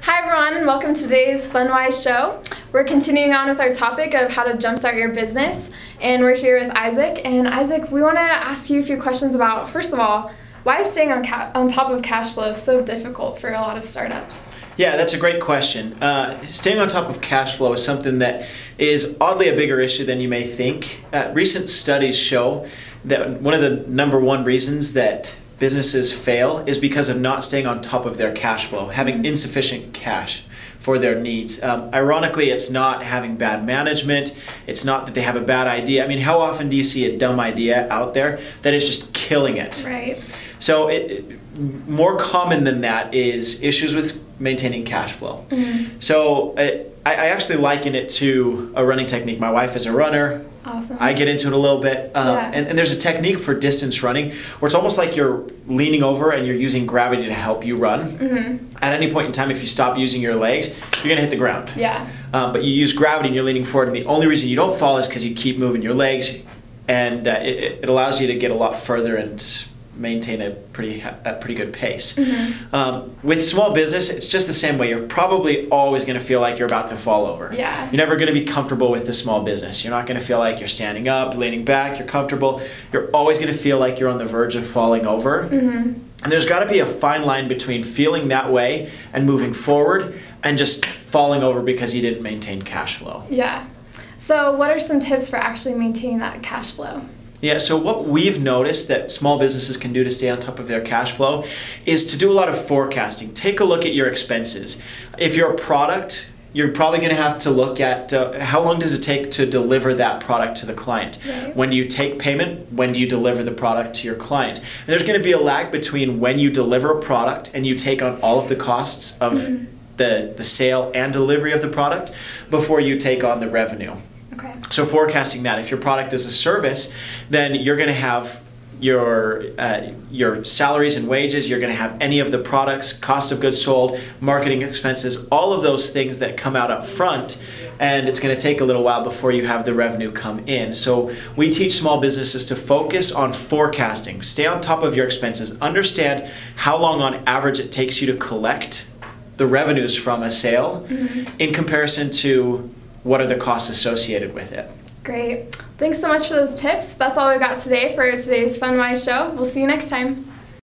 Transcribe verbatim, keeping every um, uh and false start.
Hi everyone, and welcome to today's FunWise show. We're continuing on with our topic of how to jumpstart your business, and we're here with Isaac. And Isaac, we want to ask you a few questions about, first of all, why is staying on, ca on top of cash flow so difficult for a lot of startups? Yeah, that's a great question. Uh, staying on top of cash flow is something that is oddly a bigger issue than you may think. Uh, recent studies show that one of the number one reasons that businesses fail is because of not staying on top of their cash flow, having insufficient cash for their needs. Um, ironically, it's not having bad management. It's not that they have a bad idea. I mean, how often do you see a dumb idea out there that is just killing it? Right. So it, it, more common than that is issues with maintaining cash flow. Mm-hmm. So it, I, I actually liken it to a running technique. My wife is a runner. Awesome. I get into it a little bit. Um, yeah. and, and there's a technique for distance running where it's almost like you're leaning over and you're using gravity to help you run. Mm-hmm. At any point in time, if you stop using your legs, you're going to hit the ground. Yeah. Um, but you use gravity and you're leaning forward, and the only reason you don't fall is because you keep moving your legs, and uh, it, it allows you to get a lot further and maintain a pretty a pretty good pace. Mm-hmm. um, with small business, it's just the same way. You're probably always going to feel like you're about to fall over. Yeah. You're never going to be comfortable with the small business. You're not going to feel like you're standing up, leaning back, you're comfortable. You're always going to feel like you're on the verge of falling over. Mm-hmm. And there's got to be a fine line between feeling that way and moving forward and just falling over because you didn't maintain cash flow. Yeah. So what are some tips for actually maintaining that cash flow? Yeah, so what we've noticed that small businesses can do to stay on top of their cash flow is to do a lot of forecasting. Take a look at your expenses. If you're a product, you're probably going to have to look at uh, how long does it take to deliver that product to the client? Right. When do you take payment? When do you deliver the product to your client? And there's going to be a lag between when you deliver a product and you take on all of the costs of mm-hmm. the, the sale and delivery of the product before you take on the revenue. Okay. So forecasting that, if your product is a service, then you're going to have your uh, your salaries and wages, you're going to have any of the products, cost of goods sold, marketing expenses, all of those things that come out up front, and it's going to take a little while before you have the revenue come in. So we teach small businesses to focus on forecasting, stay on top of your expenses, understand how long on average it takes you to collect the revenues from a sale mm-hmm. in comparison to what are the costs associated with it. Great. Thanks so much for those tips. That's all we've got today for today's FunWise show. We'll see you next time.